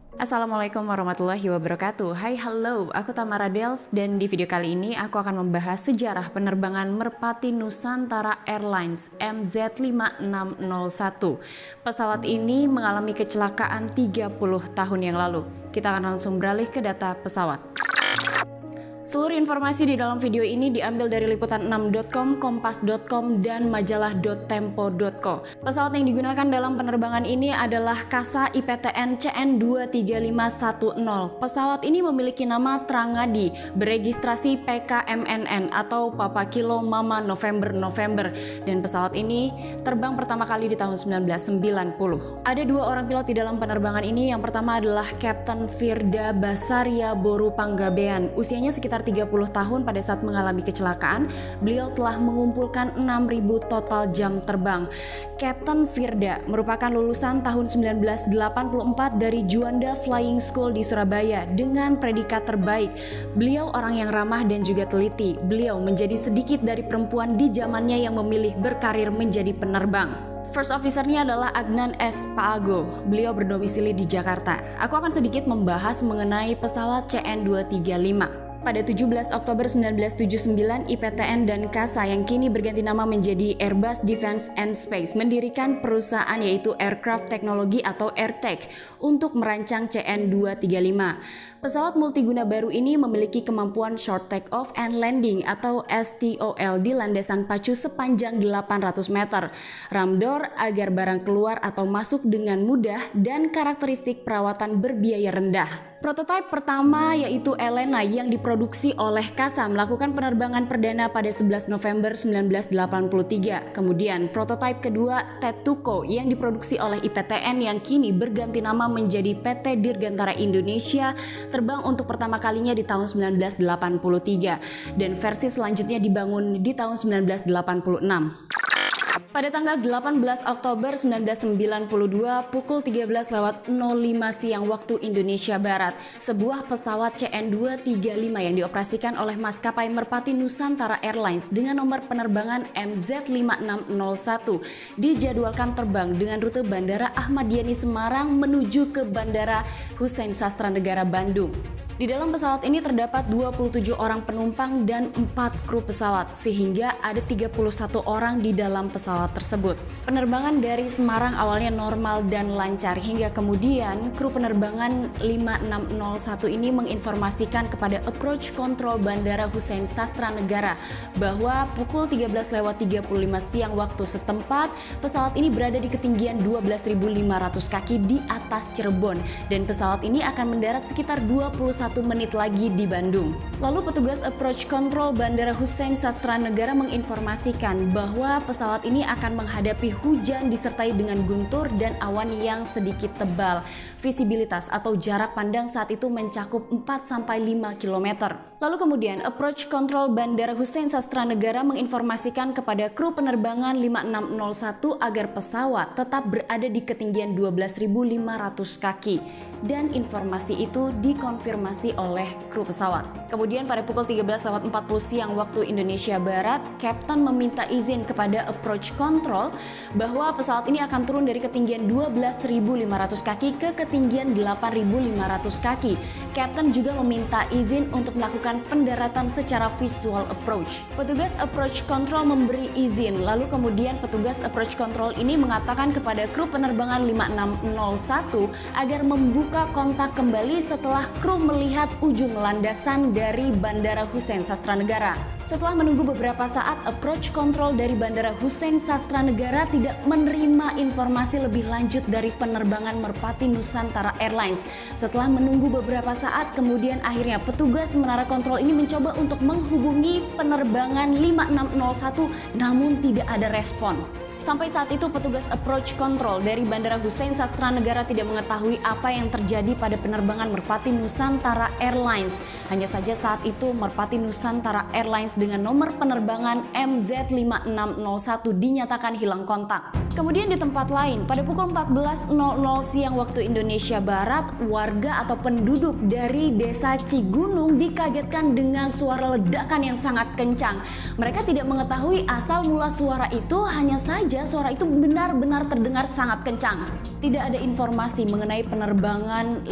Assalamualaikum warahmatullahi wabarakatuh. Hai, halo, aku Tamara Delv dan di video kali ini aku akan membahas sejarah penerbangan Merpati Nusantara Airlines MZ5601. Pesawat ini mengalami kecelakaan 30 tahun yang lalu. Kita akan langsung beralih ke data pesawat. Seluruh informasi di dalam video ini diambil dari liputan6.com, kompas.com, dan majalah.tempo.co. Pesawat yang digunakan dalam penerbangan ini adalah Kasa IPTN CN23510. Pesawat ini memiliki nama Trangadi, beregistrasi PKMNN atau Papa Kilo Mama November, dan pesawat ini terbang pertama kali di tahun 1990. Ada dua orang pilot di dalam penerbangan ini. Yang pertama adalah Kapten Firda Basaria Boru Panggabean. Usianya sekitar 30 tahun pada saat mengalami kecelakaan. Beliau telah mengumpulkan 6.000 total jam terbang. Kapten Firda merupakan lulusan tahun 1984 dari Juanda Flying School di Surabaya dengan predikat terbaik. Beliau orang yang ramah dan juga teliti. Beliau menjadi sedikit dari perempuan di zamannya yang memilih berkarir menjadi penerbang. First officer-nya adalah Agnan S. Paago. Beliau berdomisili di Jakarta. Aku akan sedikit membahas mengenai pesawat CN235. Pada 17 Oktober 1979, IPTN dan Kasa yang kini berganti nama menjadi Airbus Defence and Space mendirikan perusahaan yaitu Aircraft Technology atau AirTech untuk merancang CN235. Pesawat multiguna baru ini memiliki kemampuan Short Take Off and Landing atau STOL di landasan pacu sepanjang 800 meter, ramdor agar barang keluar atau masuk dengan mudah, dan karakteristik perawatan berbiaya rendah. Prototipe pertama yaitu Elena yang diproduksi oleh Kasa melakukan penerbangan perdana pada 11 November 1983. Kemudian prototipe kedua Tetuko yang diproduksi oleh IPTN yang kini berganti nama menjadi PT Dirgantara Indonesia terbang untuk pertama kalinya di tahun 1983 dan versi selanjutnya dibangun di tahun 1986. Pada tanggal 18 Oktober 1992 pukul 13.05 siang waktu Indonesia Barat, sebuah pesawat CN235 yang dioperasikan oleh maskapai Merpati Nusantara Airlines dengan nomor penerbangan MZ5601 dijadwalkan terbang dengan rute Bandara Ahmad Yani Semarang menuju ke Bandara Hussein Sastranegara Bandung. Di dalam pesawat ini terdapat 27 orang penumpang dan 4 kru pesawat, sehingga ada 31 orang di dalam pesawat tersebut. Penerbangan dari Semarang awalnya normal dan lancar, hingga kemudian kru penerbangan 5601 ini menginformasikan kepada approach control Bandara Hussein Sastranegara bahwa pukul 13.35 siang waktu setempat, pesawat ini berada di ketinggian 12.500 kaki di atas Cirebon, dan pesawat ini akan mendarat sekitar 21 menit lagi di Bandung. Lalu petugas approach control Bandara Hussein Sastranegara menginformasikan bahwa pesawat ini akan menghadapi hujan disertai dengan guntur dan awan yang sedikit tebal. Visibilitas atau jarak pandang saat itu mencakup 4-5 km. Lalu kemudian approach control Bandara Hussein Sastranegara menginformasikan kepada kru penerbangan 5601 agar pesawat tetap berada di ketinggian 12.500 kaki. Dan informasi itu dikonfirmasi oleh kru pesawat. Kemudian pada pukul 13.40 siang waktu Indonesia Barat, Kapten meminta izin kepada approach control bahwa pesawat ini akan turun dari ketinggian 12.500 kaki ke ketinggian 8.500 kaki. Kapten juga meminta izin untuk melakukan pendaratan secara visual approach. Petugas approach control memberi izin, lalu kemudian petugas approach control ini mengatakan kepada kru penerbangan 5601 agar membuka kontak kembali setelah kru melihat ujung landasan dari Bandara Hussein Sastranegara. Setelah menunggu beberapa saat, approach control dari Bandara Hussein Sastranegara tidak menerima informasi lebih lanjut dari penerbangan Merpati Nusantara Airlines. Setelah menunggu beberapa saat, kemudian akhirnya petugas menara kontrol ini mencoba untuk menghubungi penerbangan 5601, namun tidak ada respon. Sampai saat itu petugas approach control dari Bandara Hussein Sastranegara tidak mengetahui apa yang terjadi pada penerbangan Merpati Nusantara Airlines. Hanya saja saat itu Merpati Nusantara Airlines dengan nomor penerbangan MZ5601 dinyatakan hilang kontak. Kemudian di tempat lain, pada pukul 14.00 siang waktu Indonesia Barat, warga atau penduduk dari desa Cigunung dikagetkan dengan suara ledakan yang sangat kencang. Mereka tidak mengetahui asal mula suara itu, hanya saja saja suara itu benar-benar terdengar sangat kencang. Tidak ada informasi mengenai penerbangan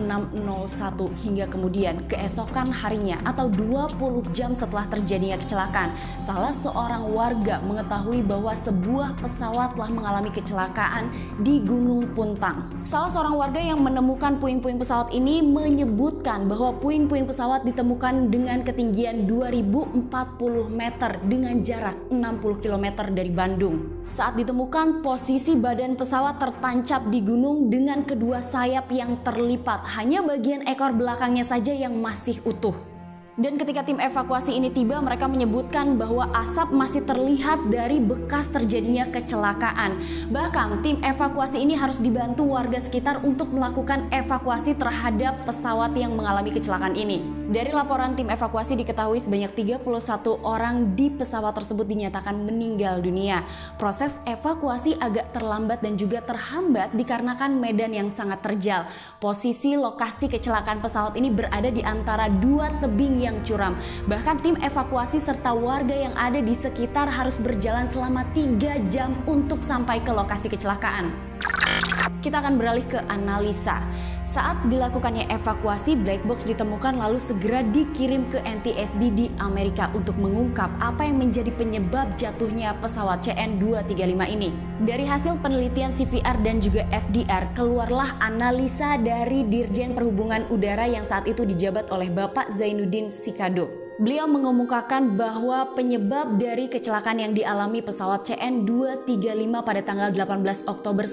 5601 hingga kemudian keesokan harinya atau 20 jam setelah terjadinya kecelakaan, salah seorang warga mengetahui bahwa sebuah pesawat telah mengalami kecelakaan di Gunung Puntang. Salah seorang warga yang menemukan puing-puing pesawat ini menyebutkan bahwa puing-puing pesawat ditemukan dengan ketinggian 2040 meter dengan jarak 60 km dari Bandung. Saat ditemukan, posisi badan pesawat tertancap di gunung dengan kedua sayap yang terlipat, hanya bagian ekor belakangnya saja yang masih utuh. Dan ketika tim evakuasi ini tiba, mereka menyebutkan bahwa asap masih terlihat dari bekas terjadinya kecelakaan. Bahkan tim evakuasi ini harus dibantu warga sekitar untuk melakukan evakuasi terhadap pesawat yang mengalami kecelakaan ini. Dari laporan tim evakuasi diketahui sebanyak 31 orang di pesawat tersebut dinyatakan meninggal dunia. Proses evakuasi agak terlambat dan juga terhambat dikarenakan medan yang sangat terjal. Posisi lokasi kecelakaan pesawat ini berada di antara dua tebing yang curam. Bahkan tim evakuasi serta warga yang ada di sekitar harus berjalan selama 3 jam untuk sampai ke lokasi kecelakaan. Kita akan beralih ke analisa. Saat dilakukannya evakuasi, black box ditemukan lalu segera dikirim ke NTSB di Amerika untuk mengungkap apa yang menjadi penyebab jatuhnya pesawat CN235 ini. Dari hasil penelitian CVR dan juga FDR, keluarlah analisa dari Dirjen Perhubungan Udara yang saat itu dijabat oleh Bapak Zainuddin Sikado. Beliau mengemukakan bahwa penyebab dari kecelakaan yang dialami pesawat CN235 pada tanggal 18 Oktober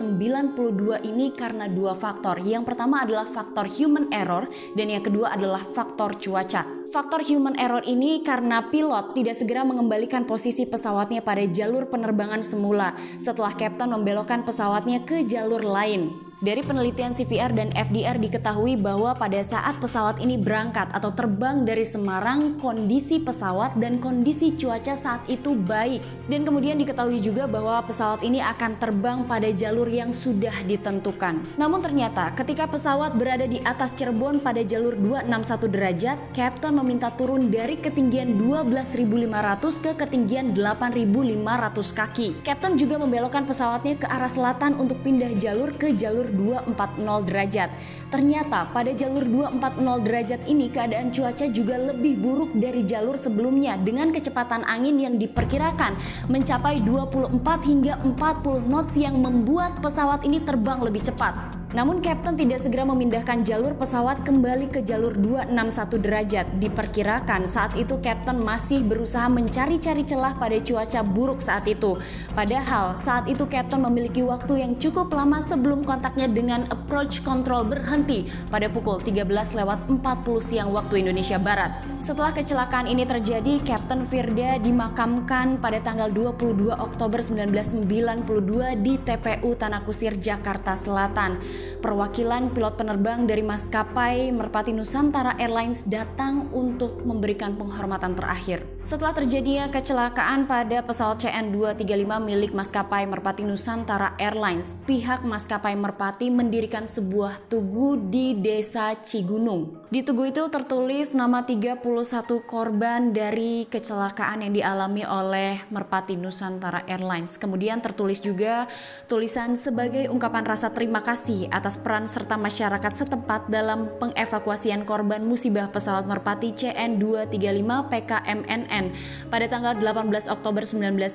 1992 ini karena dua faktor. Yang pertama adalah faktor human error dan yang kedua adalah faktor cuaca. Faktor human error ini karena pilot tidak segera mengembalikan posisi pesawatnya pada jalur penerbangan semula setelah kapten membelokkan pesawatnya ke jalur lain. Dari penelitian CVR dan FDR diketahui bahwa pada saat pesawat ini berangkat atau terbang dari Semarang, kondisi pesawat dan kondisi cuaca saat itu baik. Dan kemudian diketahui juga bahwa pesawat ini akan terbang pada jalur yang sudah ditentukan. Namun ternyata ketika pesawat berada di atas Cirebon pada jalur 261 derajat, kapten meminta turun dari ketinggian 12.500 ke ketinggian 8.500 kaki. Kapten juga membelokkan pesawatnya ke arah selatan untuk pindah jalur ke jalur 240 derajat. Ternyata pada jalur 240 derajat ini keadaan cuaca juga lebih buruk dari jalur sebelumnya dengan kecepatan angin yang diperkirakan mencapai 24 hingga 40 knots yang membuat pesawat ini terbang lebih cepat. Namun kapten tidak segera memindahkan jalur pesawat kembali ke jalur 261 derajat. Diperkirakan saat itu kapten masih berusaha mencari-cari celah pada cuaca buruk saat itu. Padahal saat itu kapten memiliki waktu yang cukup lama sebelum kontaknya dengan approach control berhenti pada pukul 13.40 siang waktu Indonesia Barat. Setelah kecelakaan ini terjadi, Kapten Firda dimakamkan pada tanggal 22 Oktober 1992 di TPU Tanah Kusir, Jakarta Selatan. Perwakilan pilot penerbang dari maskapai Merpati Nusantara Airlines datang untuk memberikan penghormatan terakhir. Setelah terjadinya kecelakaan pada pesawat CN235 milik maskapai Merpati Nusantara Airlines, pihak maskapai Merpati mendirikan sebuah tugu di Desa Cigunung. Di tugu itu tertulis nama 31 korban dari kecelakaan yang dialami oleh Merpati Nusantara Airlines. Kemudian tertulis juga tulisan sebagai ungkapan rasa terima kasih atas peran serta masyarakat setempat dalam pengevakuasian korban musibah pesawat Merpati CN235 PKMNN pada tanggal 18 Oktober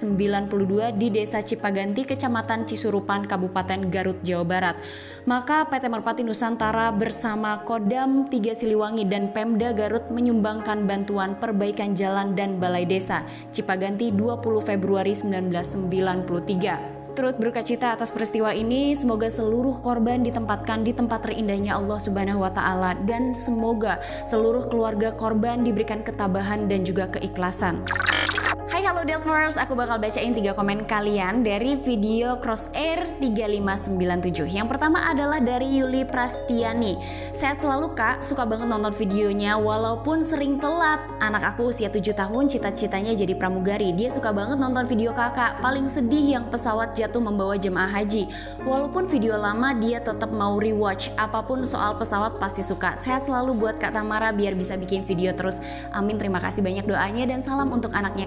1992 di Desa Cipaganti, Kecamatan Cisurupan, Kabupaten Garut, Jawa Barat. Maka PT Merpati Nusantara bersama Kodam 3 Siliwangi dan Pemda Garut menyumbangkan bantuan perbaikan jalan dan balai desa Cipaganti 20 Februari 1993. Turut berkacita atas peristiwa ini, semoga seluruh korban ditempatkan di tempat terindahnya Allah Subhanahu wa Ta'ala, dan semoga seluruh keluarga korban diberikan ketabahan dan juga keikhlasan. Hai halo Delvers, aku bakal bacain 3 komen kalian dari video Crossair 3597. Yang pertama adalah dari Yuli Prastiani. Sehat selalu kak, suka banget nonton videonya walaupun sering telat. Anak aku usia 7 tahun, cita-citanya jadi pramugari. Dia suka banget nonton video kakak. Paling sedih yang pesawat jatuh membawa jemaah haji. Walaupun video lama dia tetap mau rewatch. Apapun soal pesawat pasti suka. Sehat selalu buat Kak Tamara biar bisa bikin video terus. Amin, terima kasih banyak doanya dan salam untuk anaknya kakak ya.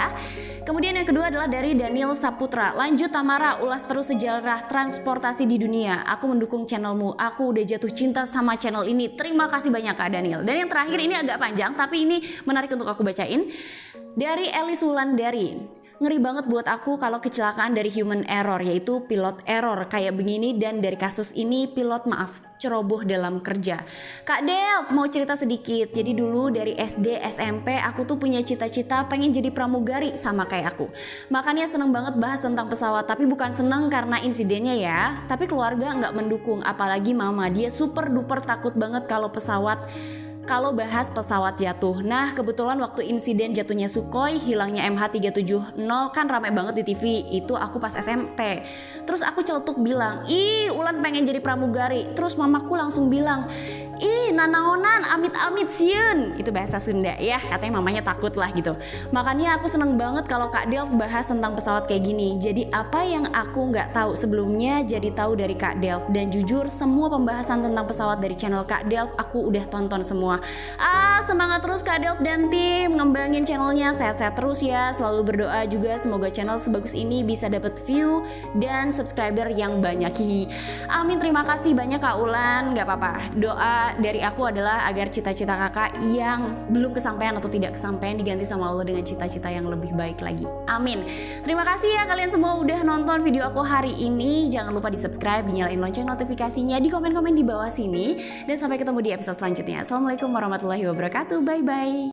ya. Kemudian yang kedua adalah dari Daniel Saputra. Lanjut Tamara, ulas terus sejarah transportasi di dunia. Aku mendukung channelmu. Aku udah jatuh cinta sama channel ini. Terima kasih banyak Kak Daniel. Dan yang terakhir ini agak panjang tapi ini menarik untuk aku bacain. Dari Elis Wulandari. Ngeri banget buat aku kalau kecelakaan dari human error, yaitu pilot error kayak begini, dan dari kasus ini pilot ceroboh dalam kerja. Kak Dev mau cerita sedikit. Jadi dulu dari SD SMP aku tuh punya cita-cita pengen jadi pramugari sama kayak aku. Makanya seneng banget bahas tentang pesawat, tapi bukan seneng karena insidennya ya, tapi keluarga nggak mendukung, apalagi mama, dia super duper takut banget kalau bahas pesawat jatuh. Nah kebetulan waktu insiden jatuhnya Sukhoi, hilangnya MH370 kan rame banget di TV. Itu aku pas SMP. Terus aku celetuk bilang, ih Ulan pengen jadi pramugari. Terus mamaku langsung bilang, ih nanaonan amit-amit sieun. Itu bahasa Sunda ya, katanya mamanya takut lah gitu. Makanya aku seneng banget kalau Kak Delv bahas tentang pesawat kayak gini. Jadi apa yang aku nggak tahu sebelumnya jadi tahu dari Kak Delv. Dan jujur semua pembahasan tentang pesawat dari channel Kak Delv aku udah tonton semua. Semangat terus Kak Delv dan tim, ngembangin channelnya, sehat-sehat terus ya. Selalu berdoa juga semoga channel sebagus ini bisa dapat view dan subscriber yang banyak. Amin, terima kasih banyak Kak Ulan. Gak apa-apa, doa dari aku adalah agar cita-cita kakak yang belum kesampaian atau tidak kesampaian diganti sama Allah dengan cita-cita yang lebih baik lagi. Amin. Terima kasih ya kalian semua udah nonton video aku hari ini. Jangan lupa di subscribe, dinyalain lonceng notifikasinya, di komen-komen di bawah sini. Dan sampai ketemu di episode selanjutnya. Assalamualaikum warahmatullahi wabarakatuh. Bye-bye.